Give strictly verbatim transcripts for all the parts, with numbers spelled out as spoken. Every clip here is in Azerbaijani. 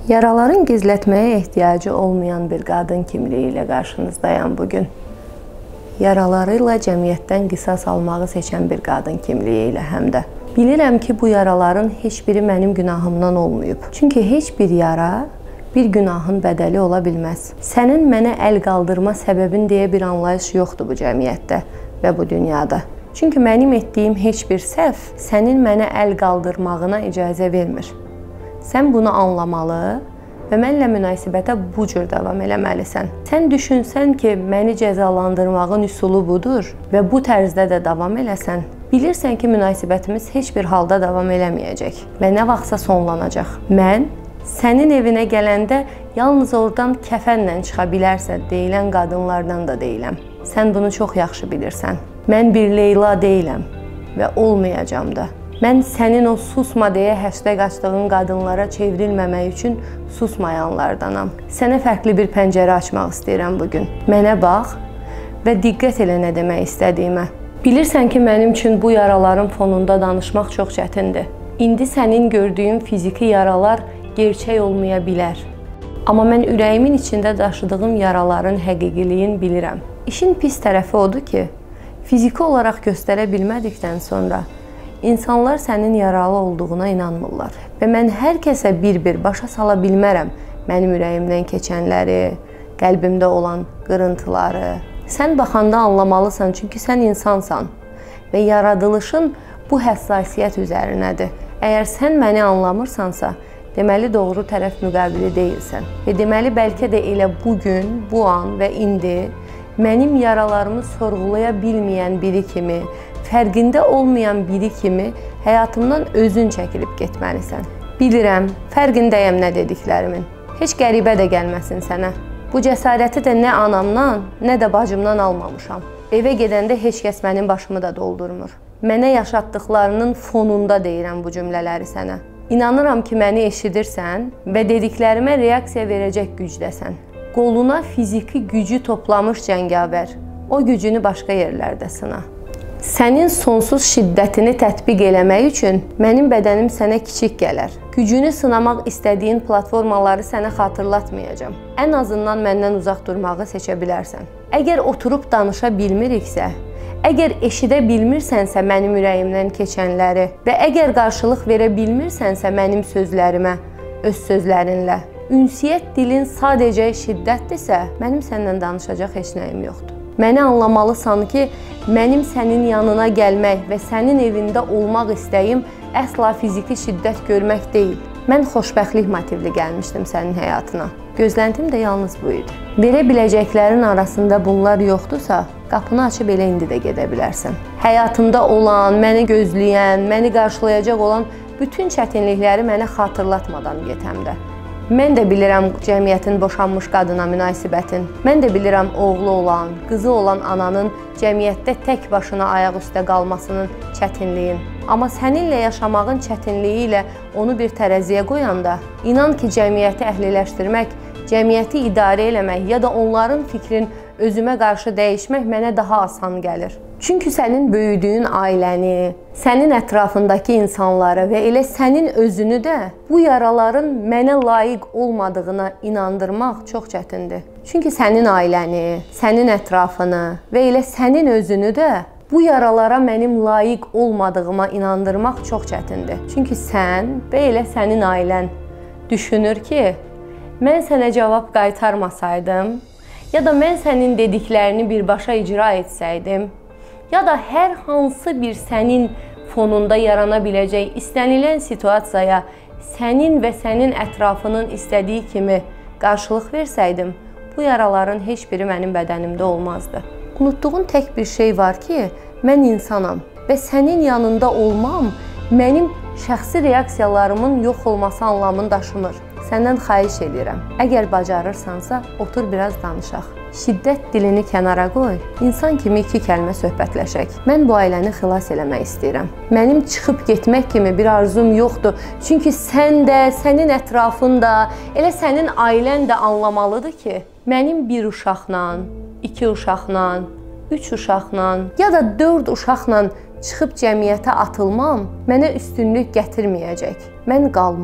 Yaraların gizlətməyə ehtiyacı olmayan bir qadın kimliyi ilə qarşınızdayam bugün. Yaralarıyla cəmiyyətdən qisas almağı seçən bir qadın kimliyi ilə həm də. Bilirəm ki, bu yaraların heç biri mənim günahımdan olmayıb. Çünki heç bir yara bir günahın bədəli ola bilməz. Sənin mənə əl qaldırma səbəbin deyə bir anlayış yoxdur bu cəmiyyətdə və bu dünyada. Çünki mənim etdiyim heç bir səhv sənin mənə əl qaldırmağına icazə vermir. Sən bunu anlamalı və mənlə münasibətə bu cür davam eləməlisən. Sən düşünsən ki, məni cəzalandırmağın üsulu budur və bu tərzdə də davam eləsən, bilirsən ki, münasibətimiz heç bir halda davam eləməyəcək və nə vaxtsa sonlanacaq. Mən sənin evinə gələndə yalnız oradan kəfənlə çıxa bilərsə deyilən qadınlardan da deyiləm. Sən bunu çox yaxşı bilirsən. Mən bir Leyla deyiləm və olmayacam da. Mən sənin o susma deyə hashtag açdığın qadınlara çevrilməmək üçün susmayanlardanam. Sənə fərqli bir pəncərə açmaq istəyirəm bugün. Mənə bax və diqqət elə nə demək istədiyimə. Bilirsən ki, mənim üçün bu yaraların fonunda danışmaq çox çətindir. İndi sənin gördüyün fiziki yaralar gerçək olmaya bilər. Amma mən ürəyimin içində daşıdığım yaraların həqiqiliyini bilirəm. İşin pis tərəfi odur ki, fiziki olaraq göstərə bilmədikdən sonra İnsanlar sənin yaralı olduğuna inanmırlar və mən hər kəsə bir-bir başa sala bilmərəm mənim ürəyimdən keçənləri, qəlbimdə olan qırıntıları. Sən baxanda anlamalısan, çünki sən insansan və yaradılışın bu həssasiyyət üzərinədir. Əgər sən məni anlamırsansa, deməli doğru tərəf müqabili deyilsən və deməli bəlkə də elə bugün, bu an və indi mənim yaralarımı sorğulaya bilməyən biri kimi, fərqində olmayan biri kimi həyatımdan özün çəkilib getməlisən. Bilirəm, fərqindəyəm nə dediklərimin. Heç qəribə də gəlməsin sənə. Bu cəsarəti də nə anamdan, nə də bacımdan almamışam. Evə gedəndə heç kəs mənim başımı da doldurmur. Mənə yaşatdıqlarının fonunda deyirəm bu cümlələri sənə. İnanıram ki, məni eşidirsən və dediklərimə reaksiya verəcək gücdəsən. Qoluna fiziki gücü toplamış cəngavər, o gücünü başqa yerlərdə sına. Sənin sonsuz şiddətini tətbiq eləmək üçün mənim bədənim sənə kiçik gələr. Gücünü sınamaq istədiyin platformaları sənə xatırlatmayacam. Ən azından məndən uzaq durmağı seçə bilərsən. Əgər oturub danışa bilmiriksə, əgər eşidə bilmirsənsə mənim ürəyimdən keçənləri və əgər qarşılıq verə bilmirsənsə mənim sözlərimə, öz sözlərinlə, ünsiyyət dilin sadəcə şiddətdirsə, mənim səndən danışacaq heç nəyim yoxdur. Məni anlamalısan ki, mənim sənin yanına gəlmək və sənin evində olmaq istəyim əsla fiziki şiddət görmək deyil. Mən xoşbəxtlik motivli gəlmişdim sənin həyatına. Gözləntim də yalnız bu idi. Verə biləcəklərin arasında bunlar yoxdursa, qapını açıb elə indi də gedə bilərsən. Həyatımda olan, məni gözləyən, məni qarşılayacaq olan bütün çətinlikləri mənə xatırlatmadan get həm də. Mən də bilirəm cəmiyyətin boşanmış qadına münasibətin. Mən də bilirəm oğlu olan, qızı olan ananın cəmiyyətdə tək başına ayaq üstə qalmasının çətinliyin. Amma səninlə yaşamağın çətinliyi ilə onu bir tərəziyə qoyanda, inan ki, cəmiyyəti əhliləşdirmək, cəmiyyəti idarə eləmək ya da onların fikrin özümə qarşı dəyişmək mənə daha asan gəlir. Çünki sənin böyüdüyün ailəni, sənin ətrafındakı insanları və elə sənin özünü də bu yaraların mənə layiq olmadığına inandırmaq çox çətindir. Çünki sənin ailəni, sənin ətrafını və elə sənin özünü də bu yaralara mənim layiq olmadığıma inandırmaq çox çətindir. Çünki sən və elə sənin ailən düşünür ki, mən sənə cavab qaytarmasaydım, ya da mən sənin dediklərini birbaşa icra etsəydim, ya da hər hansı bir sənin fonunda yarana biləcək istənilən situasiyaya sənin və sənin ətrafının istədiyi kimi qarşılıq versəydim, bu yaraların heç biri mənim bədənimdə olmazdı. Unutduğun tək bir şey var ki, mən insanam və sənin yanında olmam mənim şəxsi reaksiyalarımın yox olması anlamını daşımır. Səndən xahiş edirəm. Əgər bacarırsansa, otur biraz danışaq. Şiddət dilini kənara qoy, insan kimi iki kəlmə söhbətləşək. Mən bu ailəni xilas eləmək istəyirəm. Mənim çıxıb getmək kimi bir arzum yoxdur. Çünki sən də, sənin ətrafın da, elə sənin ailən də anlamalıdır ki, mənim bir uşaqla, iki uşaqla, üç uşaqla ya da dörd uşaqla çıxıb cəmiyyətə atılmam mənə üstünlük gətirməyəcək. Mən qalmaq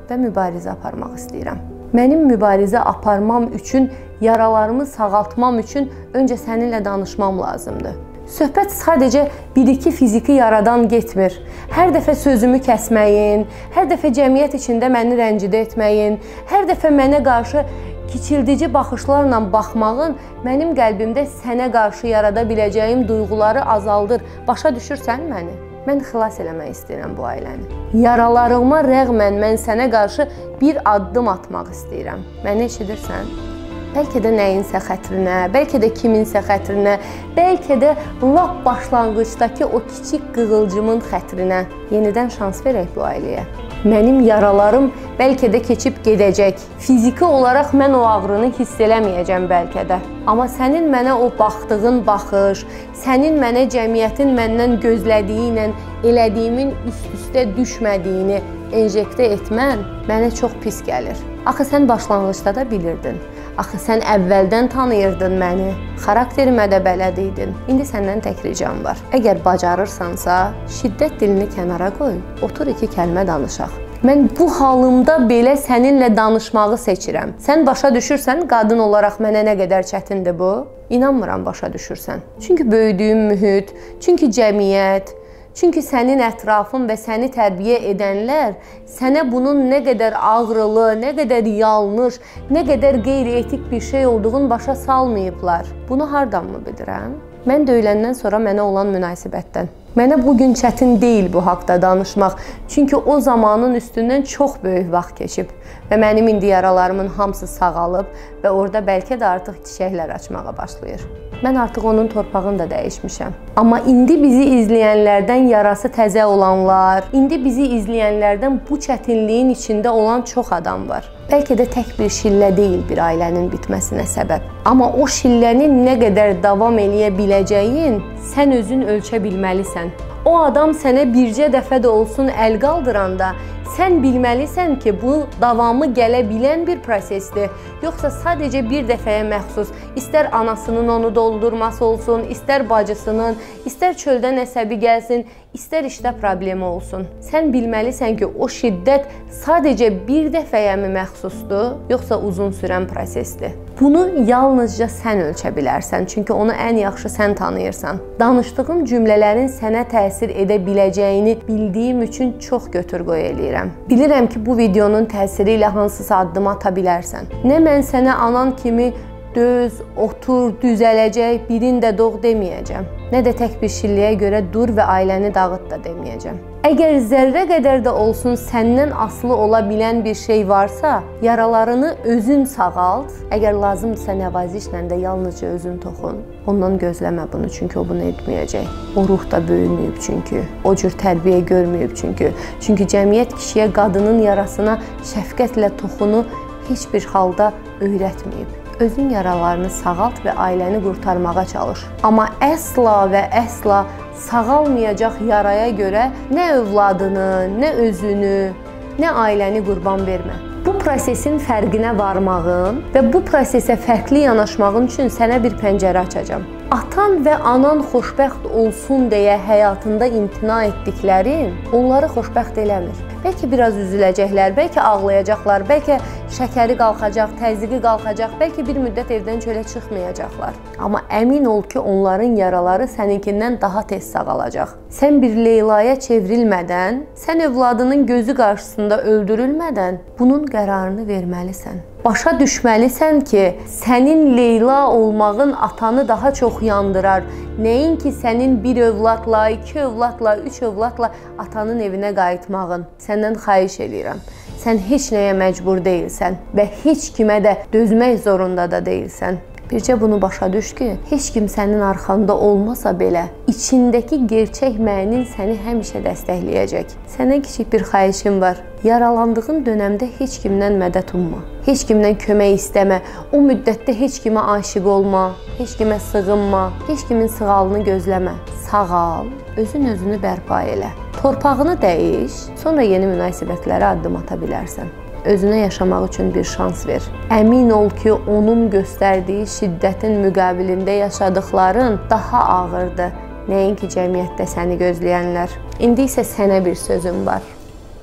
və mübarizə aparmaq istəyirəm. Mənim mübarizə aparmam üçün, yaralarımı sağaltmam üçün öncə səninlə danışmam lazımdır. Söhbət sadəcə bir-iki fiziki yaradan getmir. Hər dəfə sözümü kəsməyin, hər dəfə cəmiyyət içində məni rəncidə etməyin, hər dəfə mənə qarşı kiçildici baxışlarla baxmağın mənim qəlbimdə sənə qarşı yarada biləcəyim duyğuları azaldır. Başa düşürsən məni? Mən xilas eləmək istəyirəm bu ailəni. Yaralarıma rəğmən mən sənə qarşı bir addım atmaq istəyirəm. Məni eşidirsən? Bəlkə də nəyinsə xətrinə, bəlkə də kiminsə xətrinə, bəlkə də lap başlanğıcdakı o kiçik qığılcımın xətrinə yenidən şans verək bu ailəyə. Mənim yaralarım bəlkə də keçib gedəcək. Fiziki olaraq mən o ağrını hiss eləməyəcəm bəlkə də. Amma sənin mənə o baxdığın baxış, sənin mənə cəmiyyətin məndən gözlədiyi ilə elədiyimin üst-üstə düşmədiyini enjektə etmən mənə çox pis gəlir. Axı sən başlanğıcda da bilirdin. Axı sən əvvəldən tanıyırdın məni, xarakterimə də bələd idin. İndi səndən tək ricam var. Əgər bacarırsansa, şiddət dilini kənara qoy, otur iki kəlmə danışaq. Mən bu halımda belə səninlə danışmağı seçirəm. Sən başa düşürsən, qadın olaraq mənə nə qədər çətindir bu? İnanmıram başa düşürsən. Çünki böyüdüyüm mühit, çünki cəmiyyət, çünki sənin ətrafın və səni tərbiyə edənlər sənə bunun nə qədər ağrılı, nə qədər yanlış, nə qədər qeyri-etik bir şey olduğunu başa salmayıblar. Bunu hardan mı bilirəm? Mən döyüləndən sonra mənə olan münasibətdən. Mənə bugün çətin deyil bu haqda danışmaq, çünki o zamanın üstündən çox böyük vaxt keçib və mənim indi yaralarımın hamısı sağalıb və orada bəlkə də artıq çiçəklər açmağa başlayır. Mən artıq onun torpağını da dəyişmişəm. Amma indi bizi izləyənlərdən yarası təzə olanlar, indi bizi izləyənlərdən bu çətinliyin içində olan çox adam var. Bəlkə də tək bir şillə deyil bir ailənin bitməsinə səbəb. Amma o şillənin nə qədər davam eləyə biləcəyin sən özün ölçə bilməlisən. O adam sənə bircə dəfə də olsun əl qaldıranda sən bilməlisən ki, bu davamı gələ bilən bir prosesdir, yoxsa sadəcə bir dəfəyə məxsus, istər anasının onu doldurması olsun, istər bacısının, istər çöldən əsəbi gəlsin, istər işdə problemi olsun. Sən bilməlisən ki, o şiddət sadəcə bir dəfəyə mi məxsusdur, yoxsa uzun sürən prosesdir. Bunu yalnızca sən ölçə bilərsən, çünki onu ən yaxşı sən tanıyırsan. Danışdığım cümlələrin sənə təsir edə biləcəyini bildiyim üçün çox götür-qoy eləyirəm. Bilirəm ki, bu videonun təsiri ilə hansısa addım ata bilərsən. Nə mən sənə anan kimi döz, otur, düzələcək, birin də doğ deməyəcəm. Nə də tək bir şilliyə görə dur və ailəni dağıt da deməyəcəm. Əgər zərrə qədər də olsun səndən asılı ola bilən bir şey varsa, yaralarını özün sağalt. Əgər lazımdırsa nəvazişlə də yalnızca özün toxun. Ondan gözləmə bunu, çünki o bunu etməyəcək. O ruh da böyüməyib çünki. O cür tərbiyə görməyib çünki. Çünki cəmiyyət kişiyə qadının yarasına şəfqətlə toxunu heç bir halda öyrətməyib. Özün yaralarını sağalt və ailəni qurtarmağa çalış. Amma əsla və əsla sağalmayacaq yaraya görə nə övladını, nə özünü, nə ailəni qurban vermə. Bu prosesin fərqinə varmağın və bu prosesə fərqli yanaşmağın üçün sənə bir pəncərə açacağam. Atan və anan xoşbəxt olsun deyə həyatında imtina etdiklərin onları xoşbəxt eləmir. Bəlkə biraz üzüləcəklər, bəlkə ağlayacaqlar, bəlkə şəkəri qalxacaq, təzyiqi qalxacaq, bəlkə bir müddət evdən çölə çıxmayacaqlar. Amma əmin ol ki, onların yaraları səninkindən daha tez sağalacaq. Sən bir Leylaya çevrilmədən, sən övladının gözü qarşısında öldürülmədən bunun qərarını verməlisən. Başa düşməlisən ki, sənin Leyla olmağın atanı daha çox yandırar. Nəinki sənin bir övladla, iki övladla, üç övladla atanın evinə qayıtmağın. Səndən xahiş edirəm. Sən heç nəyə məcbur deyilsən və heç kimə də dözmək zorunda da deyilsən. Bircə bunu başa düş ki, heç kim sənin arxanda olmasa belə, içindəki gerçək mənin səni həmişə dəstəkləyəcək. Sənə kiçik bir xahişim var. Yaralandığın dönəmdə heç kimdən mədət umma. Heç kimdən kömək istəmə. O müddətdə heç kimə aşiq olma, heç kimə sığınma, heç kimin sığalını gözləmə. Sağal, özün özünü bərpa elə. Torpağını dəyiş, sonra yeni münasibətlərə addım ata bilərsən. Özünə yaşamaq üçün bir şans ver. Əmin ol ki, onun göstərdiyi şiddətin müqabilində yaşadıkların daha ağırdır. Nəinki cəmiyyətdə səni gözləyənlər. İndi isə sənə bir sözüm var.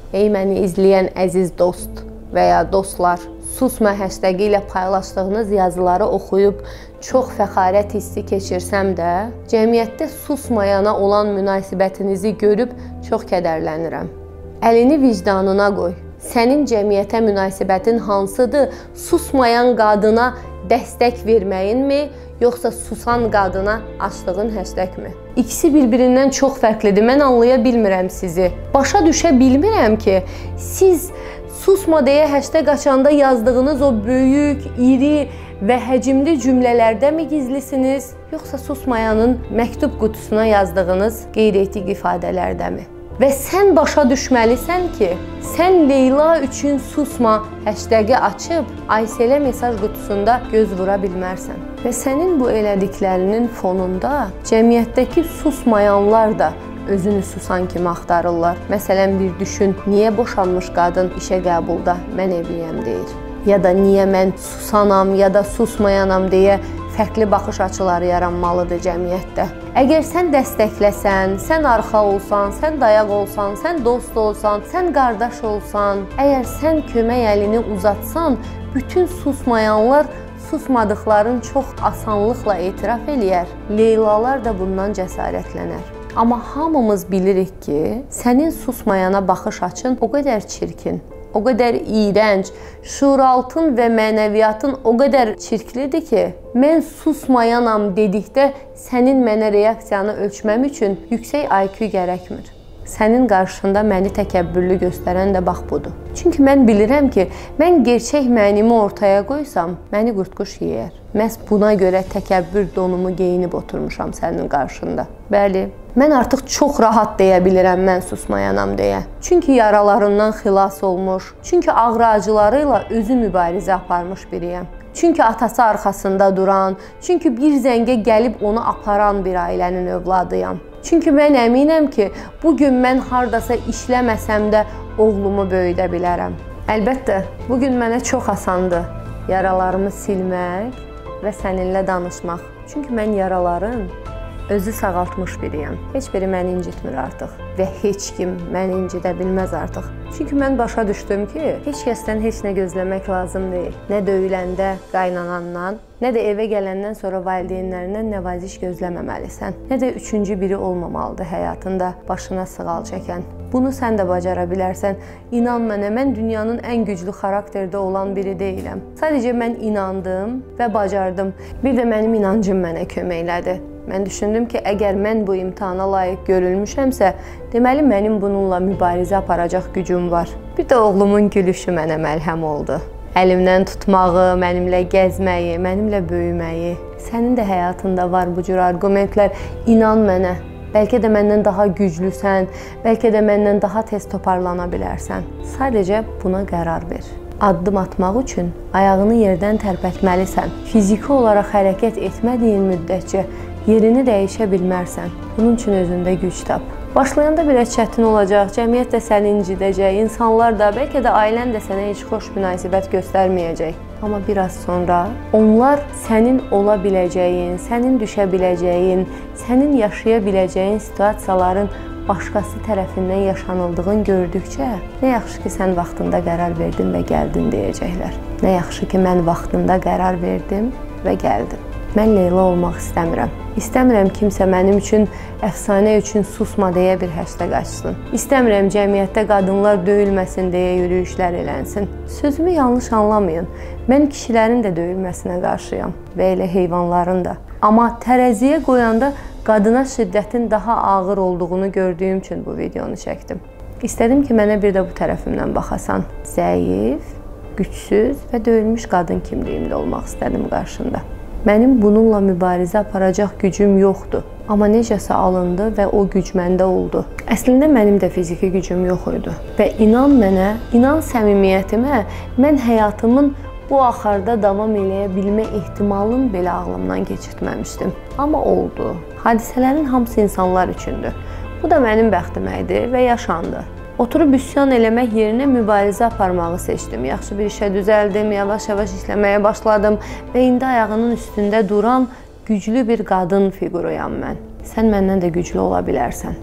Ey məni izləyən əziz dost və ya dostlar, susma hashtagi ilə paylaşdığınız yazıları oxuyub çox fəxarət hissi keçirsəm də, cəmiyyətdə susmayana olan münasibətinizi görüb çox kədərlənirəm. Əlini vicdanına qoy. Sənin cəmiyyətə münasibətin hansıdır? Susmayan qadına dəstək verməyinmi, yoxsa susan qadına açdığın hashtagmi? İkisi bir-birindən çox fərqlidir. Mən anlaya bilmirəm sizi. Başa düşə bilmirəm ki, siz susma deyə hashtag açanda yazdığınız o böyük, iri və həcmli cümlələrdə mi gizlisiniz, yoxsa susmayanın məktub qutusuna yazdığınız qeyri-etik ifadələrdəmi? Və sən başa düşməlisən ki, sən Leyla üçün susma hashtagi açıb Ayselə mesaj qutusunda göz vura bilmərsən. Və sənin bu elədiklərinin fonunda cəmiyyətdəki susmayanlar da özünü susan kimi axtarırlar. Məsələn, bir düşün, niyə boşanmış qadın işə qəbulda mən evliyəm deyir? Ya da niyə mən susanam ya da susmayanam deyə fərqli baxış açıları yaranmalıdır cəmiyyətdə. Əgər sən dəstəkləsən, sən arxa olsan, sən dayaq olsan, sən dost olsan, sən qardaş olsan, əgər sən kömək əlini uzatsan, bütün susmayanlar susmadıqların çox asanlıqla etiraf eləyər. Leylalar da bundan cəsarətlənər. Amma hamımız bilirik ki, sənin susmayana baxış açın o qədər çirkin, o qədər iyrənc, şuuraltın və mənəviyyatın o qədər çirklidir ki, mən susmayanam dedikdə sənin mənə reaksiyanı ölçməm üçün yüksək I Q gərəkmir. Sənin qarşında məni təkəbbürlü göstərən də bax budur. Çünki mən bilirəm ki, mən gerçək mənimi ortaya qoysam, məni qurtquş yeyər. Məhz buna görə təkəbbür donumu geyinib oturmuşam sənin qarşında. Bəli, mən artıq çox rahat deyə bilirəm mən susmayanam deyə. Çünki yaralarından xilas olmuş, çünki ağrı acılarıyla özü mübarizə aparmış biriyəm. Çünki atası arxasında duran, çünki bir zəngə gəlib onu aparan bir ailənin övladıyam. Çünki mən əminəm ki, bugün mən hardasa işləməsəm də oğlumu böyüdə bilərəm. Əlbəttə, bugün mənə çox asandır yaralarımı silmək və səninlə danışmaq. Çünki mən yaraların özü sağaltmış biriyəm. Heç biri məni incitmir artıq və heç kim məni incidə bilməz artıq. Çünki mən başa düşdüm ki, heç kəsdən heç nə gözləmək lazım deyil. Nə döyüləndə qaynanandan, nə də evə gələndən sonra valideynlərindən nəvaziş gözləməməlisən. Nə də üçüncü biri olmamalıdır həyatında başına sığal çəkən. Bunu sən də bacara bilərsən. İnan mənə, mən dünyanın ən güclü xarakterdə olan biri deyiləm. Sadəcə mən inandım və bacardım. Bir də mənim inancım mənə köməklədi. Mən düşündüm ki, əgər mən bu imtihana layiq görülmüşəmsə, deməli mənim bununla mübarizə aparacaq gücüm var. Bir də oğlumun gülüşü mənə məlhəm oldu. Əlimdən tutmağı, mənimlə gəzməyi, mənimlə böyüməyi. Sənin də həyatında var bu cür arqumentlər. İnan mənə, bəlkə də məndən daha güclüsən, bəlkə də məndən daha tez toparlana bilərsən. Sadəcə buna qərar ver. Addım atmaq üçün ayağını yerdən tərpətməlisən. Fiziki olaraq hərəkət etmədiyin müddətcə yerini dəyişə bilmərsən. Bunun üçün özündə güc tap. Başlayanda biraz çətin olacaq, cəmiyyət də səni incidəcək, insanlar da, bəlkə də ailən də sənə heç xoş münasibət göstərməyəcək. Amma biraz sonra onlar sənin ola biləcəyin, sənin düşə biləcəyin, sənin yaşaya biləcəyin situasiyaların başqası tərəfindən yaşanıldığını gördükcə, nə yaxşı ki, sən vaxtında qərar verdin və gəldin deyəcəklər. Nə yaxşı ki, mən vaxtında qərar verdim və gəldim. Mən Leyla olmaq istəmirəm. İstəmirəm kimsə mənim üçün, əfsanə üçün susma deyə bir hashtag açsın. İstəmirəm cəmiyyətdə qadınlar döyülməsin deyə yürüyüşlər elənsin. Sözümü yanlış anlamayın. Mən kişilərin də döyülməsinə qarşıyam və elə heyvanların da. Amma tərəziyə qoyanda qadına şiddətin daha ağır olduğunu gördüyüm üçün bu videonu çəkdim. İstədim ki, mənə bir də bu tərəfimdən baxasan. Zəif, gücsüz və döyülmüş qadın kimliyimdə olmaq istədim qarşında. Mənim bununla mübarizə aparacaq gücüm yoxdur. Amma necəsə alındı və o güc məndə oldu. Əslində mənim də fiziki gücüm yox idi. Və inan mənə, inan səmimiyyətimə, mən həyatımın bu axarda davam eləyə bilmə ehtimalını belə ağlımdan keçirtməmişdim. Amma oldu. Hadisələrin hamısı insanlar üçündür. Bu da mənim bəxtimə idi və yaşandı. Oturub üsyan eləmək yerinə mübarizə aparmağı seçdim. Yaxşı bir işə düzəldim, yavaş-yavaş işləməyə başladım və indi ayağının üstündə duran güclü bir qadın fiquruyam mən. Sən məndən də güclü ola bilərsən.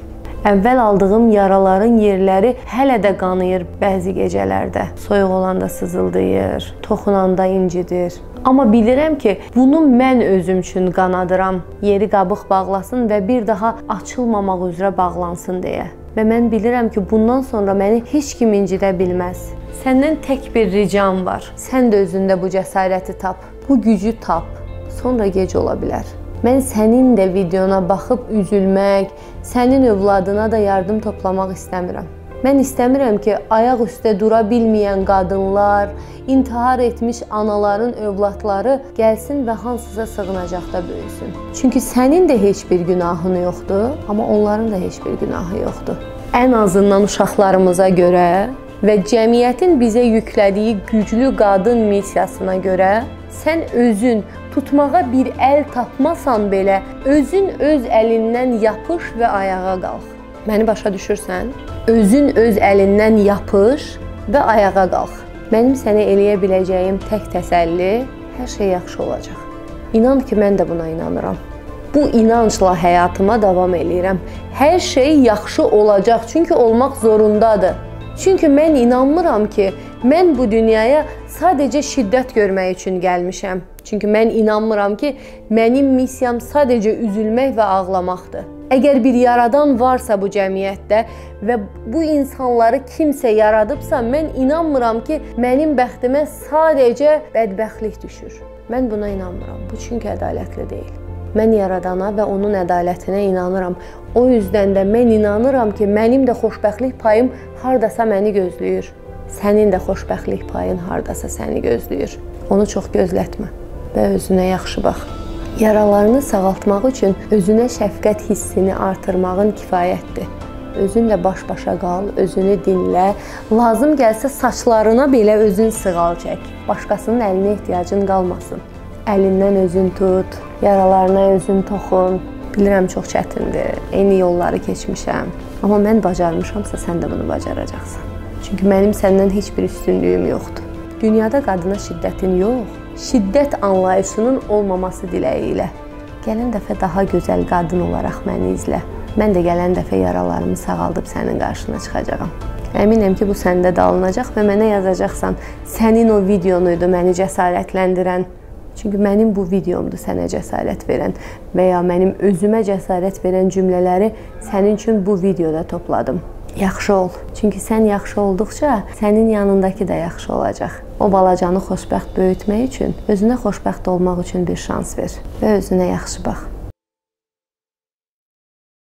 Əvvəl aldığım yaraların yerləri hələ də qanıyır bəzi gecələrdə. Soyuq olanda sızıldayır, toxunanda incidir. Amma bilirəm ki, bunu mən özüm üçün qanadıram. Yeri qabıq bağlasın və bir daha açılmamaq üzrə bağlansın deyə. Və mən bilirəm ki, bundan sonra məni heç kim incidə bilməz. Səndən tək bir ricam var. Sən də özündə bu cəsarəti tap, bu gücü tap. Sonra gec ola bilər. Mən sənin də videona baxıb üzülmək, sənin övladına da yardım toplamaq istəmirəm. Mən istəmirəm ki, ayaq üstə dura bilməyən qadınlar, intihar etmiş anaların övladları gəlsin və hansısa sığınacaqda böyüsün. Çünki sənin də heç bir günahın yoxdur, amma onların da heç bir günahı yoxdur. Ən azından uşaqlarımıza görə və cəmiyyətin bizə yüklədiyi güclü qadın missiyasına görə sən özün tutmağa bir əl tapmasan belə, özün öz əlindən yapış və ayağa qalx. Məni başa düşürsən? Özün öz əlindən yapış və ayağa qalx. Mənim sənə eləyə biləcəyim tək təsəlli, hər şey yaxşı olacaq. İnan ki, mən də buna inanıram. Bu inancla həyatıma davam eləyirəm. Hər şey yaxşı olacaq, çünki olmaq zorundadır. Çünki mən inanmıram ki, mən bu dünyaya sadəcə şiddət görmək üçün gəlmişəm. Çünki mən inanmıram ki, mənim missiyam sadəcə üzülmək və ağlamaqdır. Əgər bir yaradan varsa bu cəmiyyətdə və bu insanları kimsə yaradıbsa, mən inanmıram ki, mənim bəxtimə sadəcə bədbəxtlik düşür. Mən buna inanmıram. Bu çünki ədalətli deyil. Mən yaradana və onun ədalətinə inanıram. O yüzdən də mən inanıram ki, mənim də xoşbəxtlik payım hardasa məni gözləyir. Sənin də xoşbəxtlik payın hardasa səni gözləyir. Onu çox gözlətmə və özünə yaxşı bax. Yaralarını sağaltmaq üçün özünə şəfqət hissini artırmağın kifayətdir. Özünlə baş-başa qal, özünü dinlə. Lazım gəlsə saçlarına belə özün sığal çək. Başqasının əlinə ehtiyacın qalmasın. Əlindən özün tut, yaralarına özün toxun. Bilirəm, çox çətindir, eyni yolları keçmişəm. Amma mən bacarmışamsa, sən də bunu bacaracaqsan. Çünki mənim səndən heç bir üstünlüyüm yoxdur. Dünyada qadına şiddətin yox, şiddət anlayışının olmaması diləyi ilə. Gələn dəfə daha gözəl qadın olaraq məni izlə. Mən də gələn dəfə yaralarımı sağaldıb sənin qarşına çıxacağam. Əminəm ki, bu səndə də alınacaq və mənə yazacaqsan. Sənin o videonuydu məni cəsarətləndirən. Çünki mənim bu videomdur sənə cəsarət verən və ya mənim özümə cəsarət verən cümlələri sənin üçün bu videoda topladım. Yaxşı ol. Çünki sən yaxşı olduqca sənin yanındakı da yaxşı olacaq. O balacanı xoşbəxt böyütmək üçün, özünə xoşbəxt olmaq üçün bir şans ver və özünə yaxşı bax.